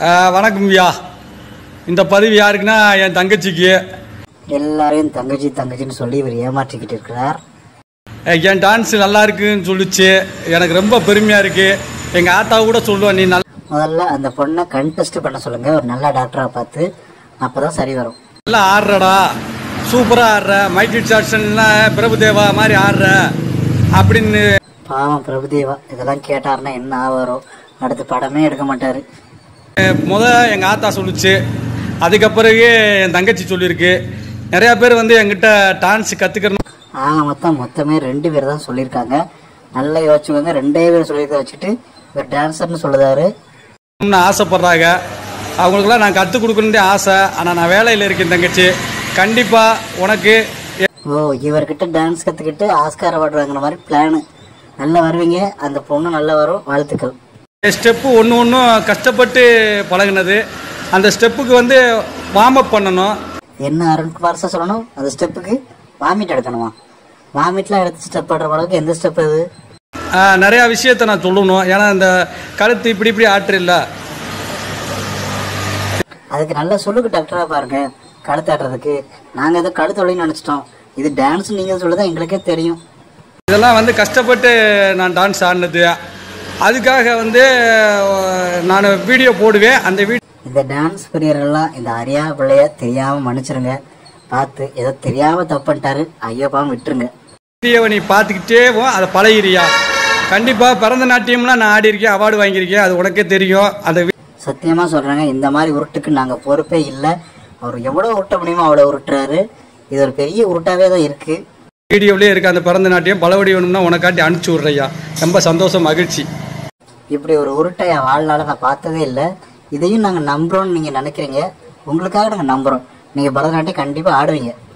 வணக்கம் ஐயா. இந்த பதிவு யாருக்குன்னா என் தங்கச்சிக்கு. எல்லாரையும் தங்கச்சி தங்கச்சின்னு சொல்லி இவர் ஏமாற்றிக்கிட்டு இருக்கிறார். என் டான்ஸ் நல்லா இருக்குன்னு சொல்லிச்சு. எனக்கு ரொம்ப பெருமையா இருக்கு. எங்க ஆத்தா கூட சொல்லுவேன் நீ நல்லா. முதல்ல அந்த பொண்ணை கண்டெஸ்ட் பண்ண சொல்லுங்க, ஒரு நல்ல டாக்டரா பார்த்து, அப்பதான் சரி வரும். நல்லா ஆடுறடா, சூப்பரா ஆடுற, மைக்கேல் ஜாக்சன்லாம் பிரபுதேவா மாதிரி ஆடுற அப்படின்னு. பாவம் பிரபுதேவா இதெல்லாம் கேட்டாருன்னா என்ன ஆவாரோ, அடுத்த படமே எடுக்க மாட்டாரு. எங்க ஆத்தா சொல்லுச்சு, அதுக்கப்பிறகு என் தங்கச்சி சொல்லியிருக்கு. நிறைய பேர் வந்து என்கிட்ட டான்ஸ் கத்துக்கிறேன். மொத்தமே 2 பேர் தான் சொல்லியிருக்காங்க. நல்லா யோசிச்சுக்கோங்க, 2 பேர் சொல்லியிருக்க வச்சுட்டு இவர் டான்ஸர்னு சொல்லுதாரு. ஆசைப்படுறாங்க, அவங்களுக்குலாம் நான் கற்றுக் கொடுக்கணுன்றே ஆசை. ஆனால் நான் வேலையில் இருக்கேன் தங்கச்சி. கண்டிப்பா உனக்கு. இவர்கிட்ட டான்ஸ் கத்துக்கிட்டு ஆஸ்கார் அவார்டு வாங்குற மாதிரி பிளானு. நல்லா வருவீங்க, அந்த பொண்ணு நல்லா வரும், வாழ்த்துக்கள். ஸ்டெப்பு ஒன்று கஷ்டப்பட்டு பழகினது. அந்த ஸ்டெப்புக்கு வந்து வார்ம் அப் பண்ணணும். என்ன அருண்குமார் சார் சொல்லணும், அந்த ஸ்டெப்புக்கு வாமிட் எடுக்கணுமா? வாமிட்லாம் எடுத்து ஸ்டெப் பண்ணுற அளவுக்கு எந்த ஸ்டெப் இது? நிறையா விஷயத்த நான் சொல்லணும். ஏன்னா இந்த கழுத்து இப்படி ஆற்று இல்லை. அதுக்கு நல்லா சொல்லுங்க டாக்டரா பாருங்க, கழுத்து ஆட்டுறதுக்கு. நாங்கள் ஏதோ கழுத்து வலின்னு நினச்சிட்டோம். இது டான்ஸ் நீங்கள் சொல்லுதான் எங்களுக்கே தெரியும். இதெல்லாம் வந்து கஷ்டப்பட்டு நான் டான்ஸ் ஆடினது. அதுக்காக வந்து நான் வீடியோ போடுவேன். அந்த இந்த டான்ஸ் பிரியரெல்லாம் இந்த அரியா பிள்ளைய தெரியாமல் மன்னிச்சிருங்க. பார்த்து ஏதோ தெரியாமல் தப்பு பண்ணிட்டாரு, ஐயோப்பாவும் விட்டுருங்க. வீடியோவை நீ பார்த்துக்கிட்டே அதை பழகிறியா? கண்டிப்பாக பிறந்த நாட்டியம்லாம் நான் ஆடி இருக்கேன், அவார்டு வாங்கியிருக்கேன், அது உனக்கே தெரியும். அந்த சத்தியமாக சொல்கிறாங்க, இந்த மாதிரி உருட்டுக்கு நாங்கள் பொறுப்பே இல்லை. அவர் எவ்வளோ உருட்ட முடியுமோ அவ்வளோ உருட்டுறாரு. இது ஒரு பெரிய உருட்டாவே தான் இருக்குது. வீடியோவிலே இருக்குது அந்த பிறந்த நாட்டியம். பலவடி வேணும்னா உனக்காட்டி அனுப்பிச்சி விட்றையா. ரொம்ப சந்தோஷம், மகிழ்ச்சி. இப்படி ஒரு உருட்டை என் வாழ்நாள் நான் பார்த்ததே இல்லை. இதையும் நாங்கள் நம்புகிறோன்னு நீங்கள் நினைக்கிறீங்க. உங்களுக்காக நாங்கள் நம்புகிறோம். நீங்கள் பரதநாட்டியம் கண்டிப்பாக ஆடுவீங்க.